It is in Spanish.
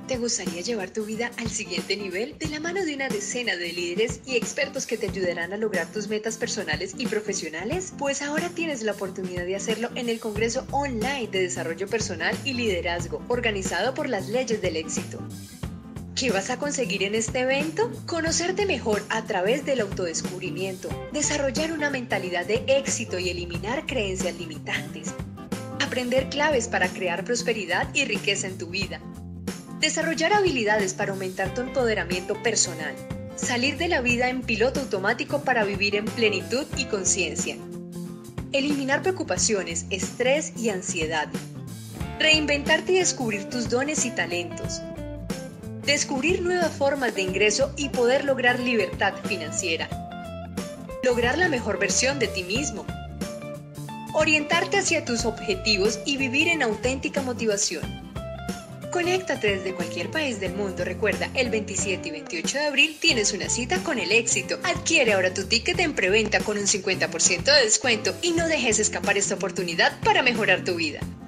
¿Te gustaría llevar tu vida al siguiente nivel de la mano de una decena de líderes y expertos que te ayudarán a lograr tus metas personales y profesionales? Pues ahora tienes la oportunidad de hacerlo en el Congreso Online de Desarrollo Personal y Liderazgo, organizado por las Leyes del Éxito. ¿Qué vas a conseguir en este evento? Conocerte mejor a través del autodescubrimiento, desarrollar una mentalidad de éxito y eliminar creencias limitantes, aprender claves para crear prosperidad y riqueza en tu vida, desarrollar habilidades para aumentar tu empoderamiento personal, salir de la vida en piloto automático para vivir en plenitud y conciencia, eliminar preocupaciones, estrés y ansiedad, reinventarte y descubrir tus dones y talentos, descubrir nuevas formas de ingreso y poder lograr libertad financiera, lograr la mejor versión de ti mismo, orientarte hacia tus objetivos y vivir en auténtica motivación. Conéctate desde cualquier país del mundo. Recuerda, el 27 y 28 de abril tienes una cita con el éxito. Adquiere ahora tu ticket en preventa con un 50% de descuento y no dejes escapar esta oportunidad para mejorar tu vida.